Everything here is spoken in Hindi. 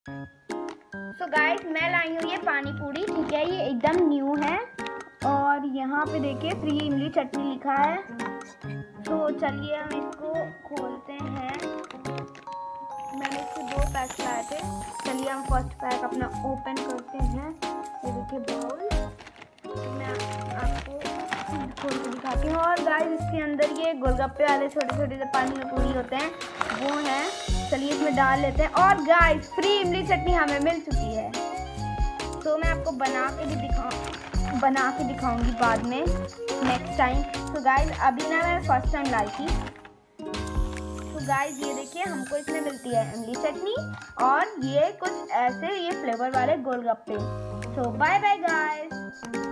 सो गाइस मैं लाई हूँ ये पानी पूरी, ठीक है, ये एकदम न्यू है और यहाँ पे देखिए फ्री इमली चटनी लिखा है। तो चलिए हम इसको खोलते हैं। मैंने इसके 2 पैक लाए थे। चलिए हम फर्स्ट पैक अपना ओपन करते हैं। ये देखिए बाउल, मैं आपको खोल के दिखाती हूँ। और गाइस इसके अंदर ये गोलगप्पे वाले छोटे छोटे जो पानी में पूरी होते हैं वो हैं। चलिए इसमें डाल लेते हैं। और गाइस फ्री इमली चटनी हमें मिल चुकी है, तो मैं आपको बना के दिखाऊंगी बाद में नेक्स्ट टाइम। तो गाइस अभी ना मैं फर्स्ट टाइम लाई थी। तो गाइस ये देखिए हमको इसमें मिलती है इमली चटनी और ये कुछ ऐसे ये फ्लेवर वाले गोलगप्पे। So bye bye guys.